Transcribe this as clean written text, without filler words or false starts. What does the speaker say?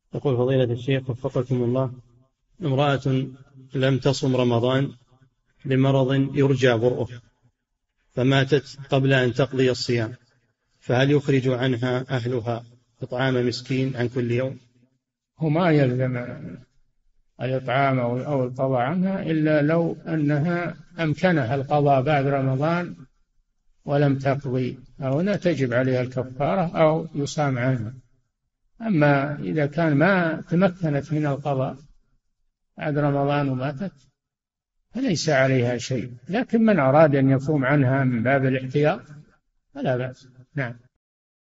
يقول فضيلة الشيخ وفقكم الله: امرأة لم تصم رمضان لمرض يرجى برؤه، فماتت قبل أن تقضي الصيام، فهل يخرج عنها أهلها إطعام مسكين عن كل يوم؟ هو ما يلزم الإطعام أو القضاء عنها إلا لو أنها أمكنها القضاء بعد رمضان ولم تقضي، هنا تجب عليها الكفارة أو يصام عنها. أما إذا كان ما تمكنت من القضاء بعد رمضان وماتت فليس عليها شيء، لكن من أراد أن يصوم عنها من باب الاحتياط فلا بأس. نعم.